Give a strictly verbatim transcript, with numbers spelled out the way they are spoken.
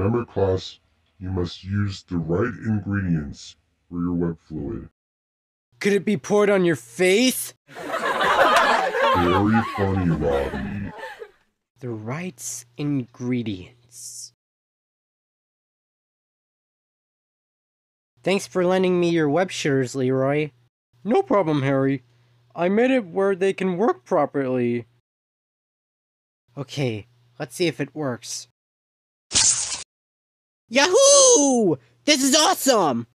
remember, class, you must use the right ingredients for your web fluid. Could it be poured on your face? Very funny, Robbie. The right ingredients. Thanks for lending me your web shooters, Leroy. No problem, Harry. I made it where they can work properly. Okay, let's see if it works. Yahoo! This is awesome!